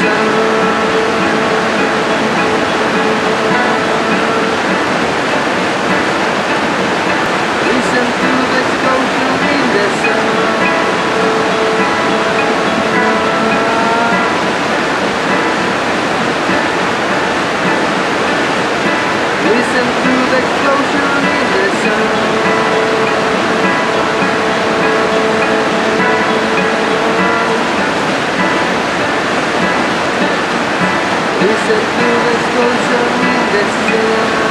Listen to the explosion in the sun. Listen to the explosion in the sun. Listen to the explosion in the sun.